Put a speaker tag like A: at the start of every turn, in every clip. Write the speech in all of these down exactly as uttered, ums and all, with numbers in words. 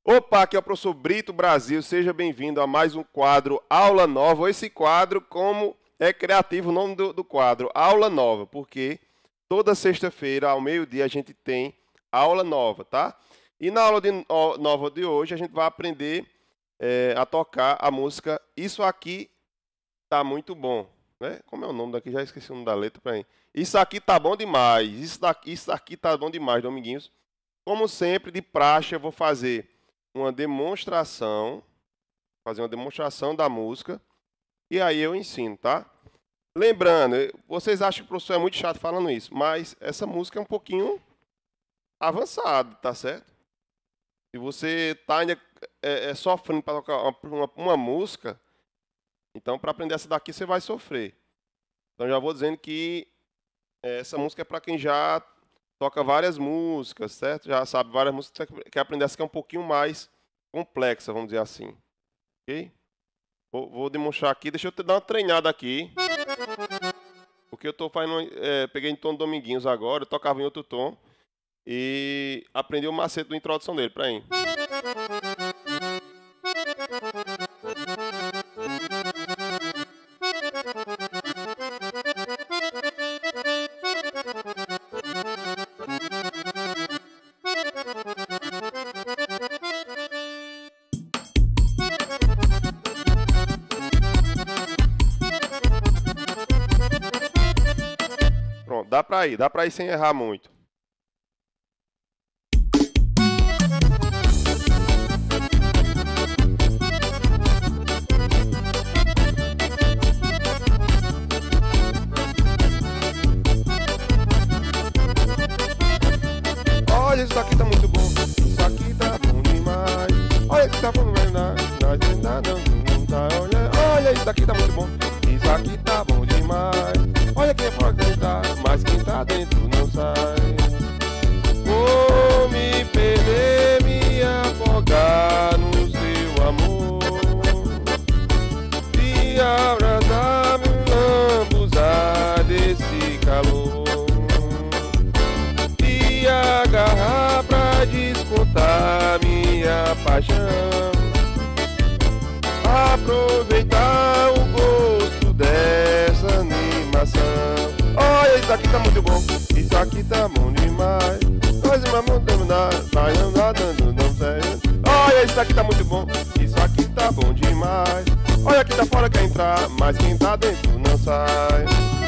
A: Opa, aqui é o professor Brito Brasil, seja bem-vindo a mais um quadro Aula Nova. Esse quadro, como é criativo o nome do, do quadro, Aula Nova, porque toda sexta-feira, ao meio-dia, a gente tem aula nova, tá? E na aula de, ó, nova de hoje, a gente vai aprender é, a tocar a música Isso Aqui Tá Muito Bom, né? Como é o nome daqui? Já esqueci o nome da letra, peraí. Isso aqui tá bom demais, isso, daqui, isso aqui tá bom demais, Dominguinhos. Como sempre, de praxe, eu vou fazer uma demonstração, fazer uma demonstração da música, e aí eu ensino, tá? Lembrando, vocês acham que o professor é muito chato falando isso, mas essa música é um pouquinho avançada, tá certo? Se você está ainda é, é, sofrendo para tocar uma, uma, uma música, então para aprender essa daqui você vai sofrer. Então já vou dizendo que é, essa música é para quem já toca várias músicas, certo? Já sabe várias músicas, quer aprender essa que é um pouquinho mais complexa, vamos dizer assim. Ok? Vou, vou demonstrar aqui, deixa eu te dar uma treinada aqui. Porque eu tô fazendo, é, peguei em tom de Dominguinhos agora, eu tocava em outro tom. E aprendi o macete da introdução dele, pra aí. Pronto, dá pra ir, dá pra ir sem errar muito. Olha, isso aqui tá muito bom, isso aqui tá bom demais. Olha, isso tá bom demais. Olha, olha, isso aqui tá muito bom, isso aqui tá bom demais. Olha quem é fora que tá, mas quem tá dentro não sai. Vou me perder, me afogar no seu amor, e abraçar, me lambuzar desse calor, e agarrar pra descontar minha paixão, aproveitar o gosto dessa animação. Olha, isso aqui tá muito bom, isso aqui tá bom demais. Nós vamos terminar, vai andando, não sei. Olha, isso aqui tá muito bom, isso aqui tá bom demais. Olha, quem tá fora quer entrar, mas quem tá dentro não sai.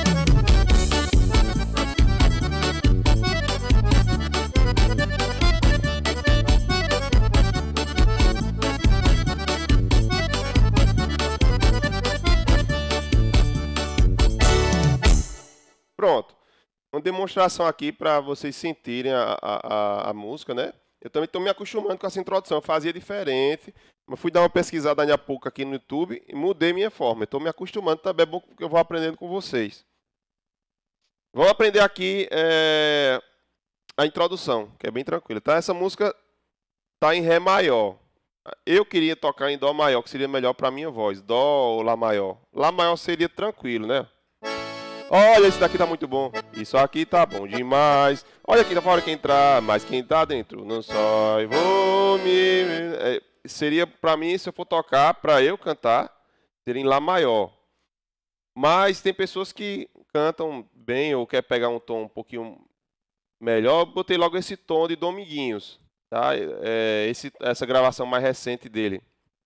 A: Pronto, uma demonstração aqui para vocês sentirem a, a, a, a música, né? Eu também estou me acostumando com essa introdução, eu fazia diferente, mas fui dar uma pesquisada há pouco aqui no YouTube e mudei minha forma. Estou me acostumando também, é bom que eu vou aprendendo com vocês. Vamos aprender aqui é, a introdução, que é bem tranquila, tá? Essa música está em Ré maior. Eu queria tocar em Dó maior, que seria melhor para a minha voz. Dó ou Lá maior. Lá maior seria tranquilo, né? Olha, esse daqui tá muito bom. Isso aqui tá bom demais. Olha aqui, tá fora quem entrar, mas quem tá dentro não sai. Vou me... É, seria, pra mim, se eu for tocar, pra eu cantar, seria em Lá maior. Mas tem pessoas que cantam bem ou quer pegar um tom um pouquinho melhor. Eu botei logo esse tom de Dominguinhos, tá? É, esse, essa gravação mais recente dele.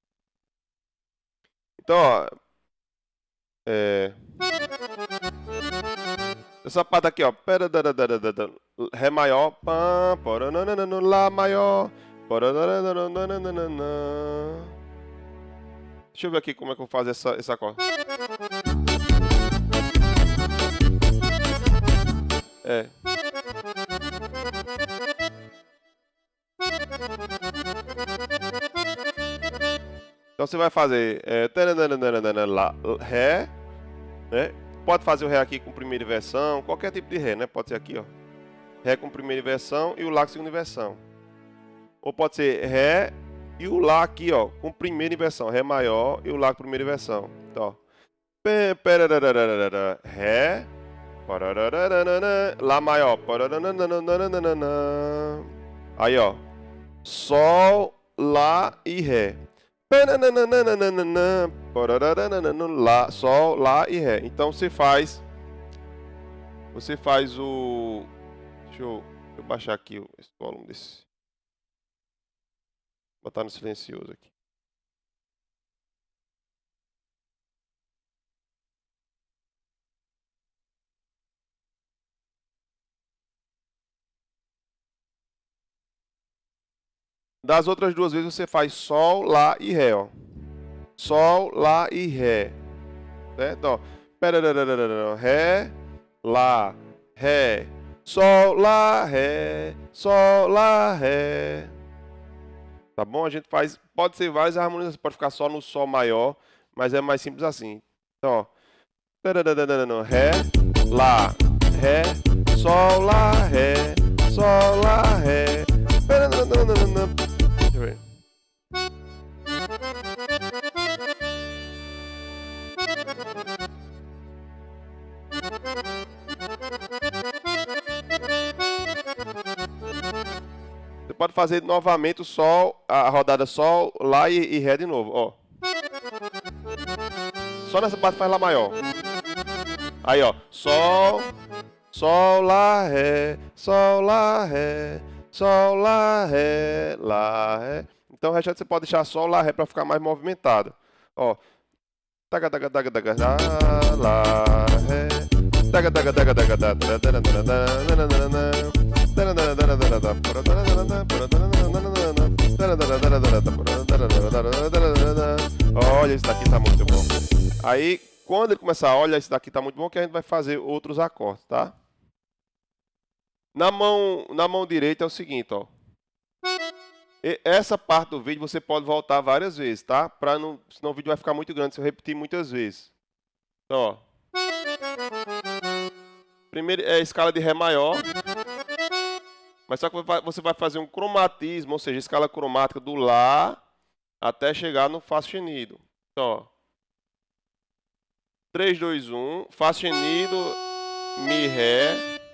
A: Então, ó... É... Essa parte aqui, ó. Ré maior. Lá maior. Deixa eu ver aqui como é que eu vou fazer essa, essa acorde. É. Então você vai fazer é, lá, Ré, né? Pode fazer o Ré aqui com primeira inversão, qualquer tipo de Ré, né? Pode ser aqui, ó. Ré com primeira inversão e o Lá com segunda inversão. Ou pode ser Ré e o Lá aqui, ó, com primeira inversão. Ré maior e o Lá com primeira inversão. Então, ó. Ré, Lá maior. Aí, ó. Sol, Lá e Ré. Lá, Sol, Lá e Ré. Então você faz, você faz o, deixa eu, deixa eu baixar aqui esse volume desse, botar no silencioso aqui. Das outras duas vezes você faz Sol, Lá e Ré, ó. Sol, Lá e Ré. Certo? Ó. Ré, Lá, Ré, Sol, Lá, Ré, Sol, Lá, Ré. Tá bom? A gente faz, pode ser várias harmonias, pode ficar só no Sol maior, mas é mais simples assim. Então, ó. Ré, Lá, Ré, Sol, Lá, Ré, Sol, Lá, Ré. Deixa eu ver. Você pode fazer novamente o Sol, a rodada Sol, Lá e, e Ré de novo, ó. Só nessa parte faz Lá maior. Aí, ó. Sol, Sol, Lá, Ré, Sol, Lá, Ré, Sol, Lá, Ré, Lá, Ré. Então o restante você pode deixar Sol, Lá, Ré para ficar mais movimentado. Ó. Taga, taga, taga, taga, Lá, Ré. Taga, taga, taga, taga, olha, esse daqui tá muito bom. Aí, quando ele começar a olhar, esse daqui tá muito bom, que a gente vai fazer outros acordes, tá? Na mão, na mão direita é o seguinte, ó. E essa parte do vídeo você pode voltar várias vezes, tá? Para não, senão o vídeo vai ficar muito grande se eu repetir muitas vezes. Então, ó. Primeiro é a escala de Ré maior. Mas só que você vai fazer um cromatismo, ou seja, escala cromática do Lá até chegar no Fá sustenido. Então, ó. três, dois, um, Fá sustenido, Mi, Ré.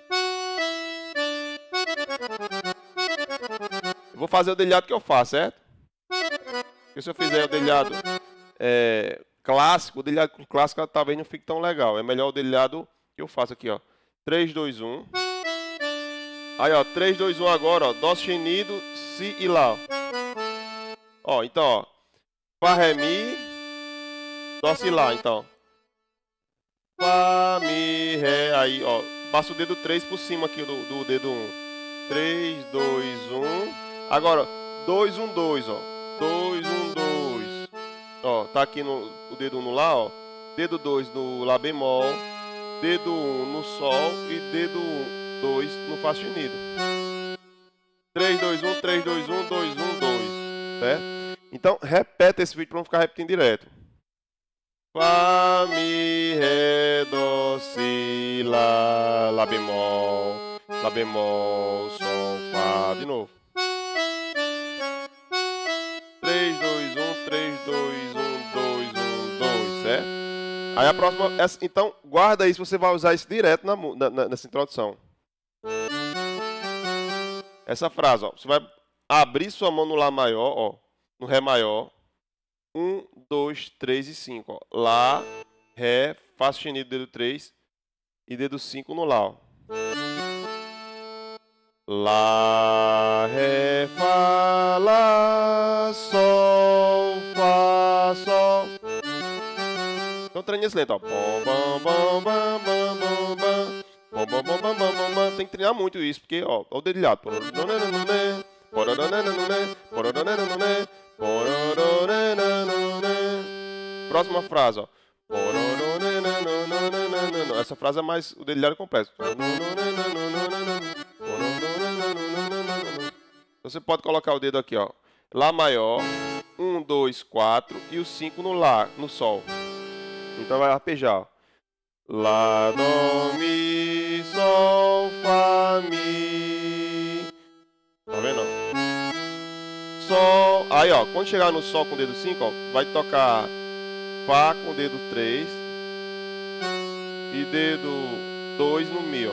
A: Eu vou fazer o dedilhado que eu faço, certo? Porque se eu fizer o dedilhado é, clássico, o dedilhado clássico talvez não fique tão legal. É melhor o dedilhado que eu faço aqui, ó. três, dois, um. Aí, ó, três, dois, um agora, ó. Dó sustenido, Si e Lá. Ó, então, ó. Fá, Ré, Mi. Dó, Si, Lá, então. Fá, Mi, Ré. Aí, ó. Passa o dedo três por cima aqui do, do dedo um. três, dois, um. Agora, dois, um, dois, ó. dois, um, dois. Ó, tá aqui no, o dedo um no Lá, ó. Dedo dois no Lá bemol. Dedo um no Sol e dedo dois no Fá sustenido. três, dois, um, três, dois, um, dois, um, dois. Certo? Então, repete esse vídeo para não ficar repetindo direto. Fá, Mi, Ré, Dó, Si, Lá, Lá bemol, Lá bemol, Sol, Fá. De novo. três, dois, um, três, dois, um, dois, um, dois. Certo? Aí a próxima, essa, então guarda isso, você vai usar isso direto na, na, nessa introdução. Essa frase, ó, você vai abrir sua mão no Lá maior, ó, no Ré maior. um, dois, três e cinco. Ó. Lá, Ré, Fá sustenido, dedo três e dedo cinco no Lá. Ó. Lá, Ré, Fá, Lá, Sol, Fá, Sol. Então treine esse lento, ó. Bom, bom, bom, bom, bom, bom, bom. Bom, bom, bom, bom, bom, bom, bom. Tem que treinar muito isso, porque, ó, ó o dedilhado. Próxima frase, ó. Essa frase é mais o dedilhado completo. Você pode colocar o dedo aqui, ó. Lá maior, um, dois, quatro e o cinco no Lá, no Sol. Então vai arpejar, ó. Lá, Dó, Mi, Sol, Fá, Mi. Tá vendo? Sol. Aí, ó, quando chegar no Sol com o dedo cinco, ó, vai tocar Fá com o dedo três e dedo dois no Mi, ó.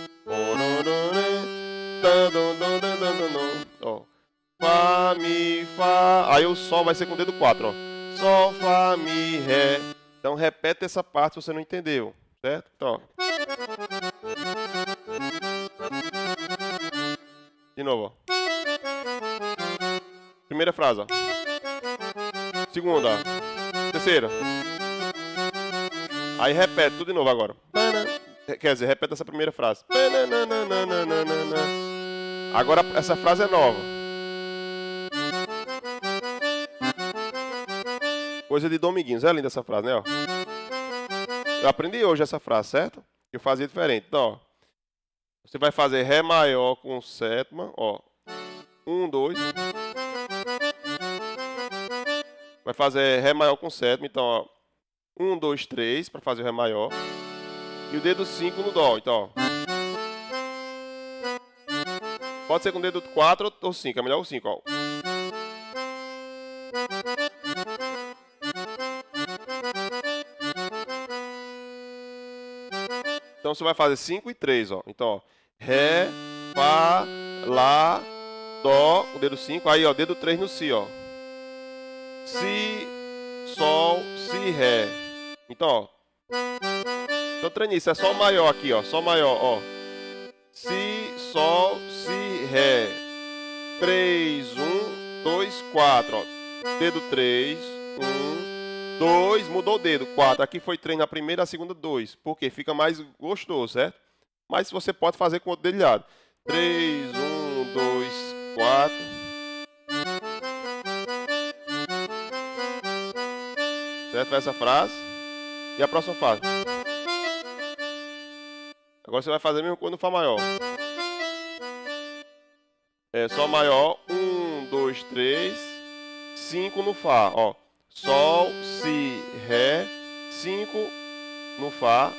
A: Ó. Fá, Mi, Fá. Aí o Sol vai ser com o dedo quatro, ó. Sol, Fá, Mi, Ré. Então repete essa parte se você não entendeu, certo? Então, ó. De novo, ó. Primeira frase, ó. Segunda, ó. Terceira. Aí repete tudo de novo agora. Quer dizer, repete essa primeira frase. Agora essa frase é nova. Coisa de Dominguinhos. É linda essa frase, né? Ó. Eu aprendi hoje essa frase, certo? Eu fazia diferente. Então, ó. Você vai fazer Ré maior com sétima. Ó. Um, dois. Vai fazer Ré maior com sétima. Então, ó. Um, dois, três. Para fazer o Ré maior. E o dedo cinco no Dó. Então, ó. Pode ser com o dedo quatro ou cinco. É melhor o cinco, ó. Então você vai fazer cinco e três, ó. Então, ó. Ré, Fá, Lá, Dó, o dedo cinco. Aí, ó, dedo três no Si, ó. Si, Sol, Si, Ré. Então, ó. Então treine isso. É Sol maior aqui, ó. Sol maior, ó. Si, Sol, Si, Ré. três, um, dois, quatro, ó. Dedo três, um, dois, mudou o dedo, quatro. Aqui foi três na primeira, a segunda, dois. Por quê? Fica mais gostoso, certo? Mas você pode fazer com o outro dedilhado. três, um, dois, quatro. Certo? Essa frase. E a próxima frase. Agora você vai fazer a mesma coisa no Fá maior. É Sol maior, um, dois, três, cinco no Fá, ó. Sol, Si, Ré, cinco no Fá.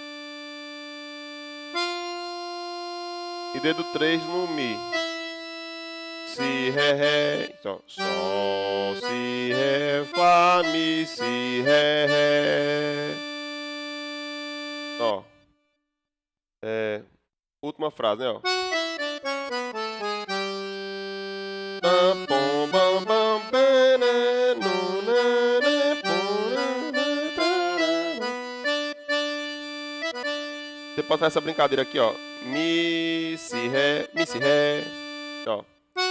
A: E dedo três no Mi. Si, Ré, Ré. Então, Sol, Si, Ré, Fá, Mi, Si, Ré, Ré. Ó. É, última frase, né, ó. Você pode fazer essa brincadeira aqui, ó. Mi, Si, Ré, Mi, Si, Ré. Ó.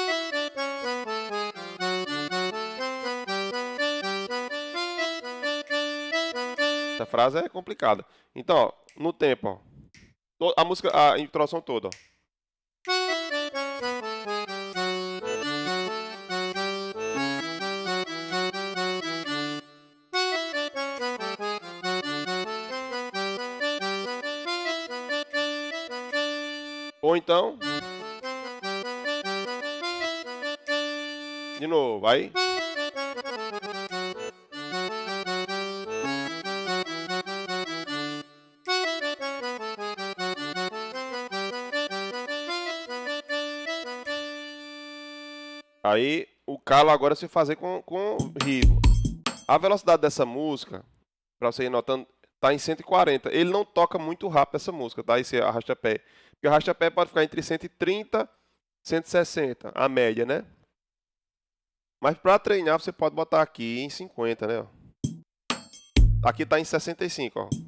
A: Essa frase é complicada. Então, ó, no tempo, ó. A música, a introdução toda, ó. Ou então, de novo, aí. Aí, o calo agora se fazer com, com ritmo. A velocidade dessa música, para você ir notando, tá em cento e quarenta. Ele não toca muito rápido essa música, tá? Esse arrasta-pé. Porque o arrasta-pé pode ficar entre cento e trinta e cento e sessenta, a média, né? Mas para treinar, você pode botar aqui em cinquenta, né? Aqui tá em sessenta e cinco, ó.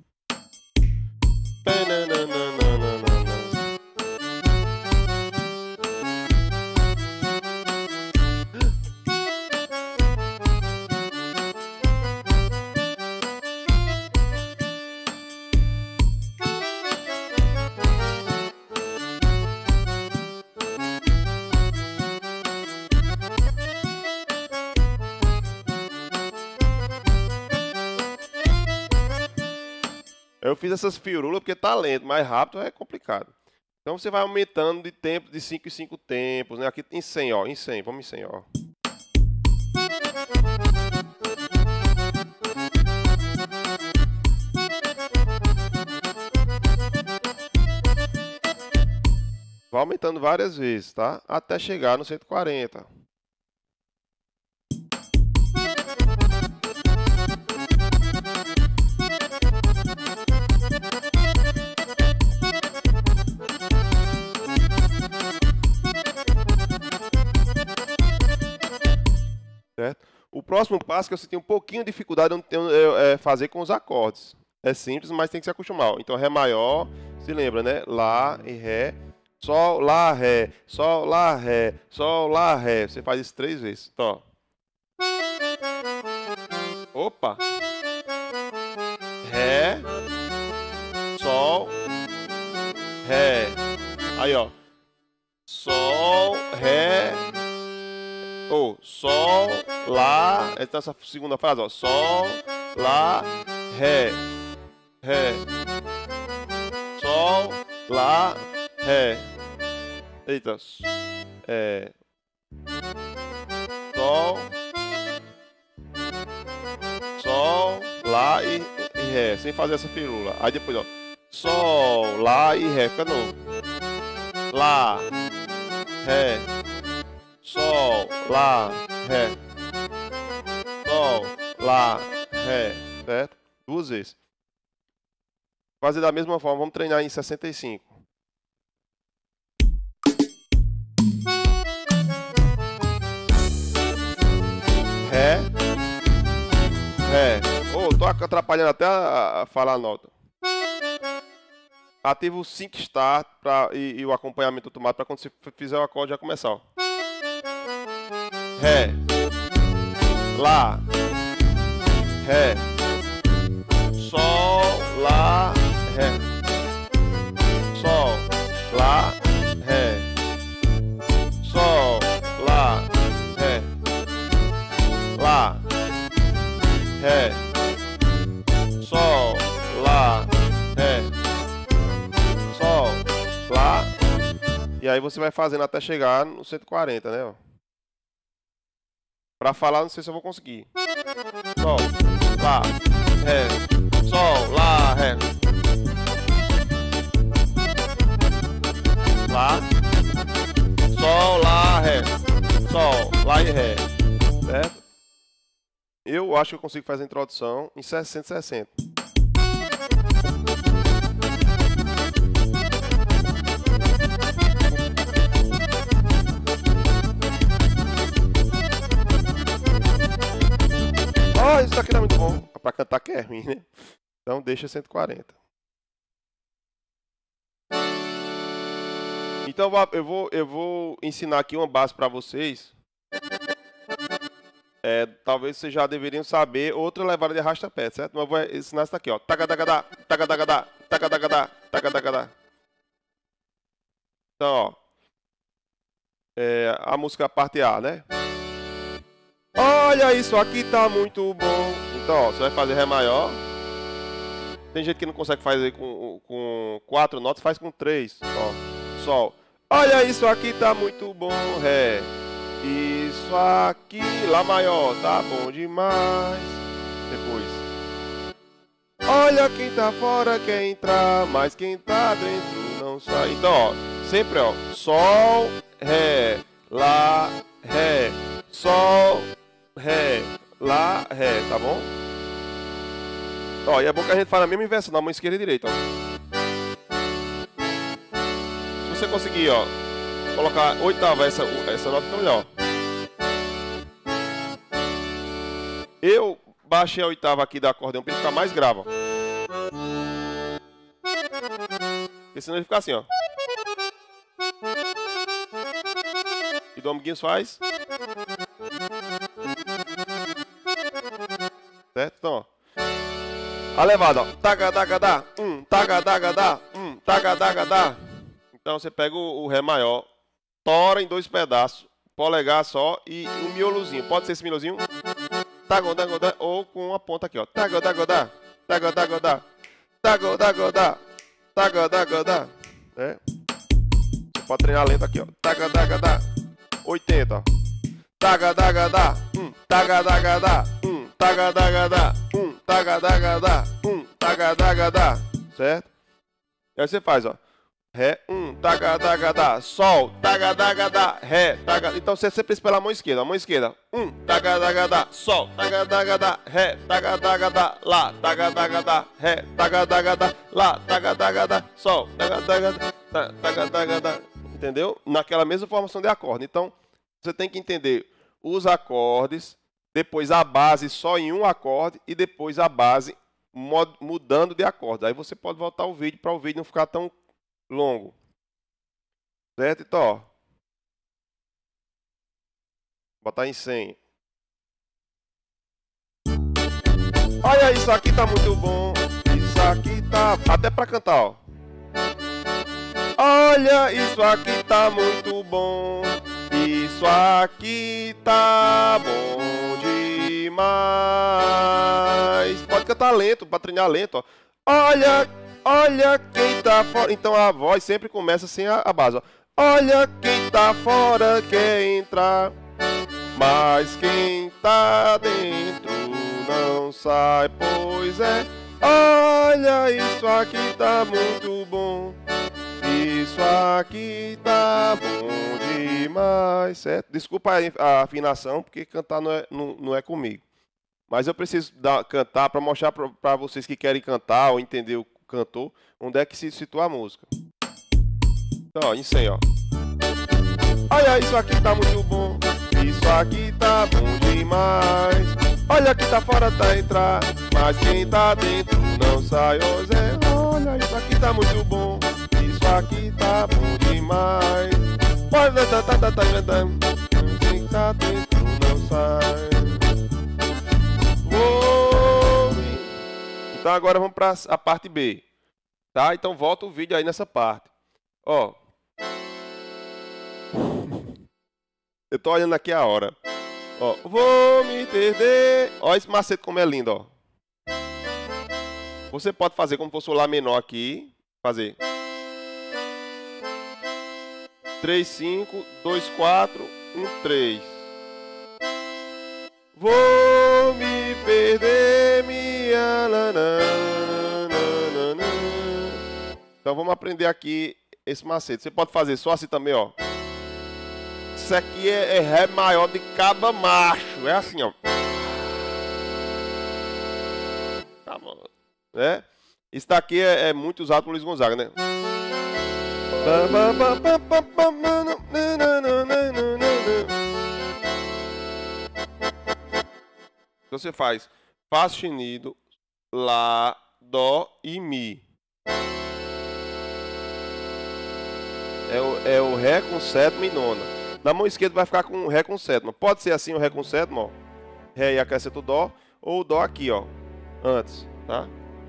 A: Eu fiz essas firulas porque tá lento, mais rápido é complicado. Então você vai aumentando de tempo, de cinco em cinco tempos, né? Aqui em cem, ó, em cem, vamos em cem, ó. Vai aumentando várias vezes, tá? Até chegar no cento e quarenta. certo? O próximo passo que você tem um pouquinho de dificuldade é fazer com os acordes. É simples, mas tem que se acostumar. Então, Ré maior, se lembra, né? Lá e Ré. Sol, Lá, Ré. Sol, Lá, Ré. Sol, Lá, Ré. Você faz isso três vezes. Então, ó. Opa! Ré. Sol. Ré. Aí, ó. Sol, Ré. Ou, oh, Sol, Lá. Então, essa segunda frase, ó. Sol, Lá, Ré. Ré. Sol, Lá, Ré. Eita. É. Sol. Sol, Lá e, e Ré. Sem fazer essa firula. Aí depois, ó. Sol, Lá e Ré. Fica novo. Lá, Ré. Sol, Lá, Ré. Sol, Lá, Ré. Certo? Duas vezes. Fazer da mesma forma. Vamos treinar em sessenta e cinco. Ré. Ré. Ô, oh, tô atrapalhando até a, a falar a nota. Ativa o sync start pra, e, e o acompanhamento automático para quando você fizer o acorde já começar. Ó. Ré. Lá. Ré. Sol, Lá, Ré. Sol, Lá, Ré. Sol, Lá, Ré. Lá, Ré. Sol, Lá, Ré. Sol, Lá. E aí você vai fazendo até chegar no cento e quarenta, né? Ó. Pra falar, não sei se eu vou conseguir. Sol, Lá, Ré. Sol, Lá, Ré. Lá. Sol, Lá, Ré. Sol, Lá e Ré. Certo? Eu acho que eu consigo fazer a introdução em sessenta e sessenta. Oh, isso daqui tá muito bom. Pra cantar que é ruim, né? Então deixa cento e quarenta. Então eu vou, eu vou ensinar aqui uma base para vocês. É, talvez vocês já deveriam saber outra levada de arrasta-pé, certo? Mas eu vou ensinar essa aqui, ó. Tagadagada, tagadagada, tagadagada, tagadagada. Então, ó. É, a música parte A, né? Olha, isso aqui tá muito bom. Então, ó, você vai fazer Ré maior. Tem gente que não consegue fazer com, com quatro notas, faz com três. Ó, Sol. Olha, isso aqui tá muito bom. Ré. Isso aqui, Lá maior, tá bom demais. Depois. Olha, quem tá fora quer entrar, mas quem tá dentro não sai. Então, ó, sempre, ó. Sol, Ré. Lá, Ré. Sol, Ré, Lá, Ré, tá bom? Ó, e é bom que a gente faz a mesma inversão, na mão esquerda e direita, ó. Se você conseguir, ó, colocar oitava, essa, essa nota fica melhor. Eu baixei a oitava aqui da acordeão para ele ficar mais grave, ó. Porque senão ele fica assim, ó. E Dom Guinhos faz. Certo? Então, ó. A levada, ó. Tagadagada, um, tagadagada, um, tagadagada. Então você pega o, o Ré maior, tora em dois pedaços, polegar só e um miolozinho. Pode ser esse miolozinho? Tagodagoda, ou com uma ponta aqui, ó. Tagodagoda, tagodagoda, tagodagoda, tagodagoda. É. Você pode treinar lento aqui, ó. Tagadagada, oitenta, ó. Tagadagada, um, tagadagada, um, tagadagada, um, tagadagada, um, tagadagada, certo? E aí você faz, ó. Ré, um, tagadagada, Sol, tagadagada, Ré, tagadagada. Então você sempre espelha a mão esquerda, a mão esquerda. Um, tagadagada, Sol, tagadagada, Ré, tagadagada, Lá, tagadagada, Ré, tagadagada, Lá, tagadagada, Sol, tagadagada, tagadagada. Entendeu? Naquela mesma formação de acorde. Então, você tem que entender os acordes depois a base só em um acorde e depois a base mudando de acorde. Aí você pode voltar o vídeo para o vídeo não ficar tão longo. Certo? Então, ó. Botar em cem. Olha, isso aqui tá muito bom. Isso aqui tá... Até pra cantar, ó. Olha, isso aqui tá muito bom. Isso aqui tá bom demais. Pode cantar lento, pra treinar lento, ó. Olha, olha quem tá fora. Então a voz sempre começa sem a, a base, ó. Olha quem tá fora quer entrar, mas quem tá dentro não sai, pois é. Olha, isso aqui tá muito bom. Isso aqui tá bom demais, certo? Desculpa a afinação, porque cantar não é, não, não é comigo. Mas eu preciso dar, cantar para mostrar para vocês que querem cantar ou entender o cantor, onde é que se situa a música. Então, ó, em cem, ó. Olha, isso aqui tá muito bom. Isso aqui tá bom demais. Olha que tá fora tá entrar, mas quem tá dentro não sai, ô Zé. Olha, isso aqui tá muito bom. Isso aqui tá bom demais. Olha, tá, tá, tá, tá, tá. Quem tá dentro não sai. Oh, então agora vamos para a parte B. Tá? Então volta o vídeo aí nessa parte. Ó. Eu tô olhando aqui a hora. Ó, vou me perder. Ó, esse macete como é lindo, ó. Você pode fazer como fosse o Lá menor aqui. Fazer. três, cinco, dois, quatro, um, três. Vou me perder, minha nananana. Então vamos aprender aqui esse macete. Você pode fazer só assim também, ó. Isso aqui é, é Ré maior de caba macho. É assim, ó. Tá bom. Né? Isso daqui é, é muito usado por Luiz Gonzaga, né? Então você faz Fá sustenido, Lá, Dó e Mi. É o, é o Ré com sétima e nona. Na mão esquerda vai ficar com Ré com sétima. Pode ser assim o Ré com sétima, ó. Ré e acrescenta o Dó. Ou o Dó aqui, ó. Antes, tá?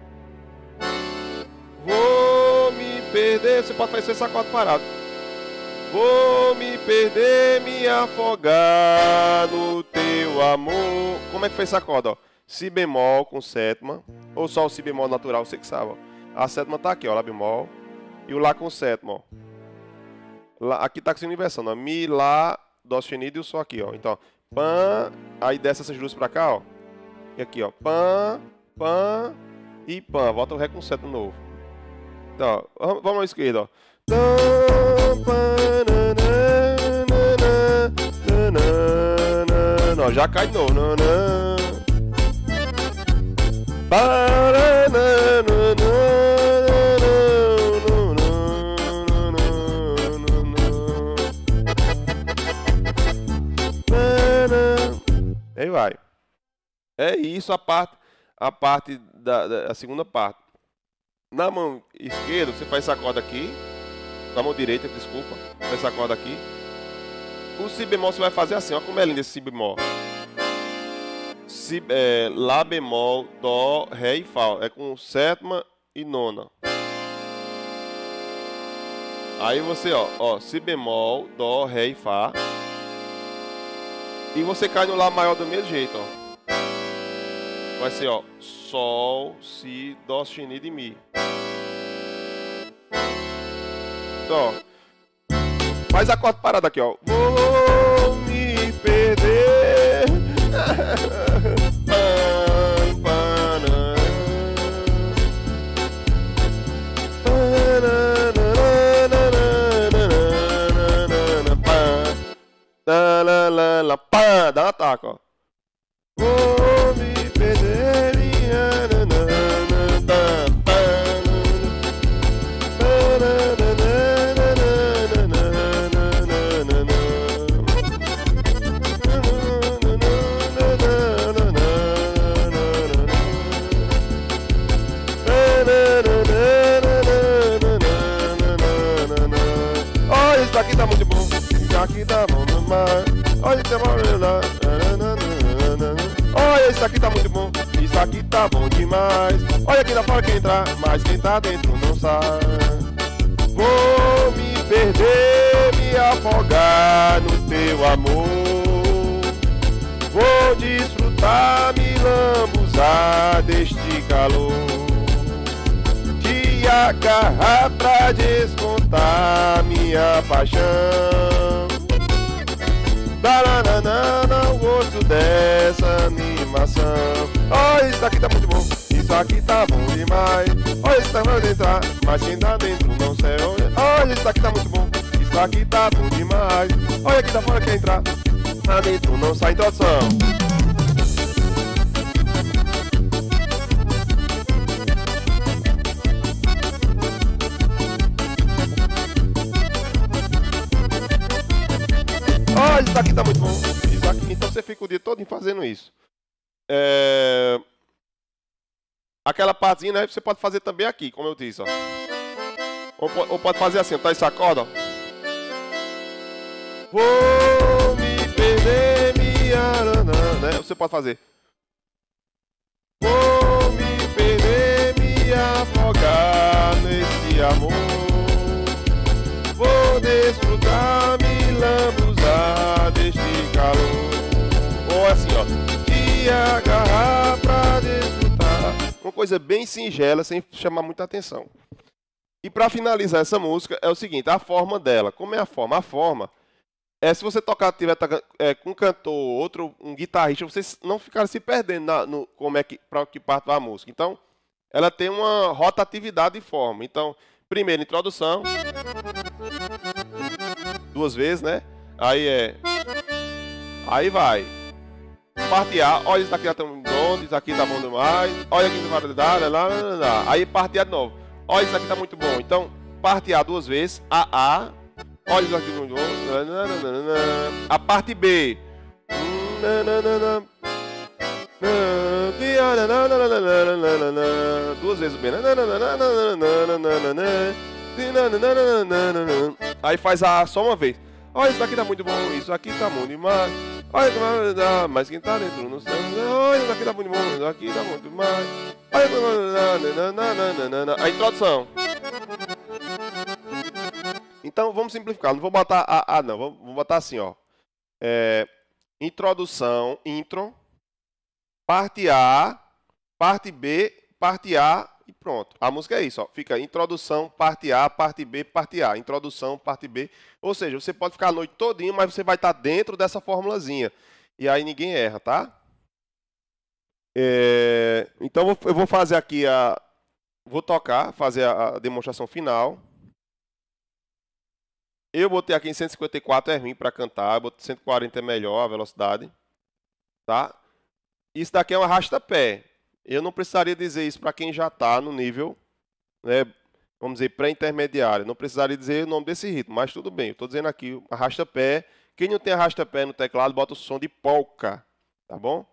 A: Vou me perder. Você pode fazer esse acorde parado. Vou me perder, me afogar no teu amor. Como é que foi esse acorde, ó? Si bemol com sétima. Ou só o Si bemol natural, você que sabe, ó. A sétima tá aqui, ó. Lá bemol. E o Lá com sétima, ó. Lá, aqui tá com essa inversão, ó. Mi, Lá, Dó sustenido e o Sol aqui, ó. Então, Pã. Aí desce essas duas pra cá, ó. E aqui, ó. Pã, Pã e Pã. Volta o Ré com sétima novo. Então, ó, vamos à esquerda, ó. Não, já cai de novo. Aí vai. É isso a parte, a parte da, da a segunda parte. Na mão esquerda você faz essa corda aqui. Na mão direita, desculpa, faz essa corda aqui. O Si bemol você vai fazer assim, ó como é lindo esse Si bemol. Si, é, Lá bemol, Dó, Ré e Fá. É com sétima e nona. Aí você, ó, ó, Si bemol, Dó, Ré e Fá. E você cai no Lá maior do mesmo jeito, ó. Vai ser, ó, Sol, Si, Dó sustenido e Mi. Então, ó, faz a corda parada aqui, ó. Vou me perder. Dá um ataque, ó. Vou me perder. Olha, isso aqui tá muito bom, isso aqui tá bom demais. Olha quem lá fora quer entrar, mas quem tá dentro não sai. Vou me perder, me afogar no teu amor. Vou desfrutar, me lambuzar deste calor. Te agarrar pra descontar minha paixão. Daranana, o gosto dessa animação. Oh, isso aqui tá muito bom, isso aqui tá bom demais. Olha, isso tá pra entrar, mas quem tá dentro não sei onde. Olha, isso aqui tá muito bom, isso aqui tá bom demais. Olha, quem tá fora quer entrar, tá dentro não sai. Introdução. Olha, isso aqui tá muito bom. Isso aqui, então você fica o dia todo fazendo isso. É... Aquela partezinha, né? Você pode fazer também aqui, como eu disse, ó. Ou, ou pode fazer assim, tá? Esse acorde, ó. Vou me perder, me aranã, né? Você pode fazer. Vou me perder, me afogar nesse amor. Vou desfrutar, me lambuzar deste calor. Ou assim, ó. Te agarrar pra desfrutar. Uma coisa bem singela, sem chamar muita atenção. E para finalizar essa música, é o seguinte, a forma dela. Como é a forma? A forma é se você tocar, tiver é, com um cantor, outro, um guitarrista, vocês não ficarem se perdendo na, no como é que, para que parte vai a música. Então, ela tem uma rotatividade de forma. Então, primeiro, introdução. Duas vezes, né? Aí é... Aí vai. Parte A. Olha, isso daqui já tá bom, isso aqui tá bom demais. Olha aqui, vai dar, lá, lá, lá, lá. Aí parte A de novo. Olha, isso aqui tá muito bom. Então, parte A duas vezes. A A. Olha, isso aqui tá muito bom. A parte B. Duas vezes o B. Aí faz a A só uma vez. Olha, isso aqui tá muito bom. Isso aqui tá bom demais. Olha, mas quem tá dentro não sei. Olha, isso aqui tá muito bom. Isso aqui tá muito demais. Olha, a introdução. Então vamos simplificar. Não vou botar a A, não. Vou botar assim, ó. É, introdução, intro, parte A, parte B, parte A e pronto. A música é isso, ó. Fica introdução, parte A, parte B, parte A. Introdução, parte B. Ou seja, você pode ficar a noite todinha, mas você vai estar dentro dessa formulazinha. E aí ninguém erra, tá? É, então eu vou fazer aqui a... Vou tocar, fazer a, a demonstração final. Eu botei aqui em cento e cinquenta e quatro, é ruim para cantar. Eu botei cento e quarenta é melhor a velocidade. Tá? Isso daqui é um arrasta-pé. Eu não precisaria dizer isso para quem já está no nível, né, vamos dizer, pré-intermediário. Não precisaria dizer o nome desse ritmo, mas tudo bem. Eu estou dizendo aqui, arrasta-pé. Quem não tem arrasta-pé no teclado, bota o som de polca. Tá bom?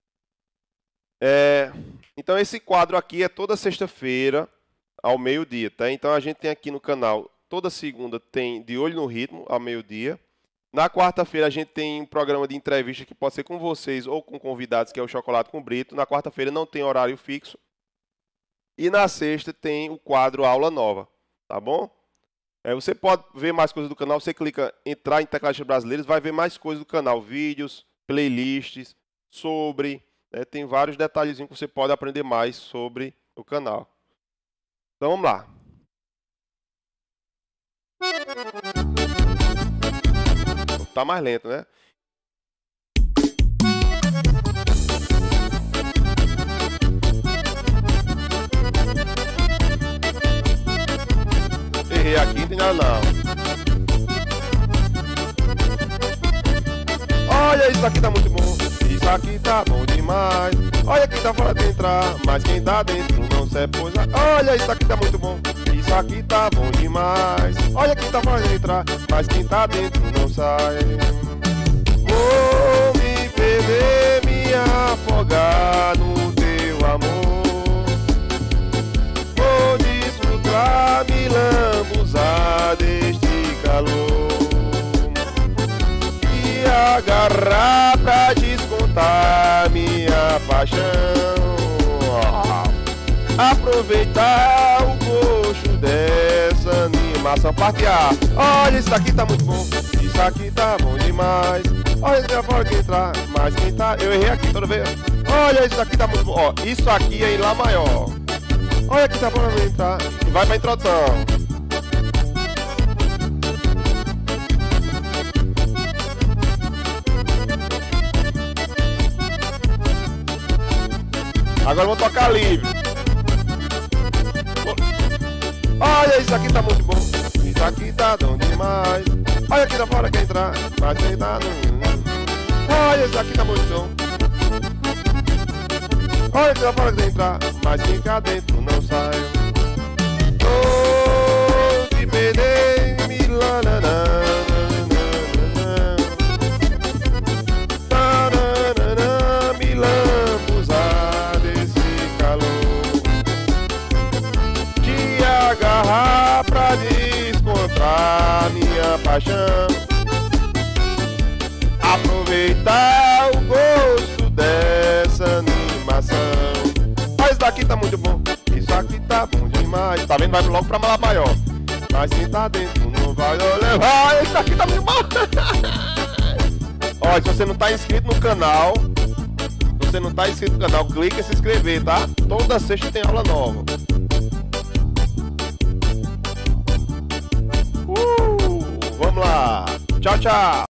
A: É, então, esse quadro aqui é toda sexta-feira, ao meio-dia. Tá? Então, a gente tem aqui no canal, toda segunda tem De Olho no Ritmo, ao meio-dia. Na quarta-feira a gente tem um programa de entrevista que pode ser com vocês ou com convidados, que é o Chocolate com Brito. Na quarta-feira não tem horário fixo. E na sexta tem o quadro Aula Nova, tá bom? É, você pode ver mais coisas do canal, você clica entrar em Tecladistas Brasileiros, vai ver mais coisas do canal, vídeos, playlists, sobre... É, tem vários detalhezinhos que você pode aprender mais sobre o canal. Então vamos lá. Tá mais lento, né? Errei aqui, não tem nada não. Olha, isso aqui tá muito bom. Isso aqui tá bom demais. Olha quem tá fora de entrar, mas quem tá dentro não se pôs. Olha, isso aqui tá muito bom. Isso aqui tá bom demais. Olha quem tá fora de entrar, mas quem tá dentro não sai. Vou me perder, me afogar no teu amor. Vou desfrutar, me lambuzar deste calor. E agarrar paixão. Aproveitar o gosto dessa animação. Parte A. Olha, isso aqui tá muito bom. Isso aqui tá bom demais. Olha, já fora quem entrar, mas quem tá. Eu errei aqui toda vez. Olha, isso aqui tá muito bom. Ó, isso aqui é em Lá maior. Olha que tá bom pra entrar. E vai pra introdução. Agora eu vou tocar livre. Olha, isso aqui tá muito bom. Isso aqui tá bom demais. Olha aqui da fora quem entrar, mas quem tá no... Olha, isso aqui tá muito bom. Olha aqui da fora quem entrar, mas quem cá dentro não sai. Oh, se perder, me lananã. Agarrar pra descontar minha paixão. Aproveitar o gosto dessa animação. Ah, isso daqui tá muito bom. Isso aqui tá bom demais. Tá vendo? Vai logo pra Lá maior. Mas quem tá dentro não vai levar. Isso daqui tá muito bom. Ó, se você não tá inscrito no canal, se você não tá inscrito no canal, clica em se inscrever, tá? Toda sexta tem aula nova. Uh, vamos lá. Tchau, tchau.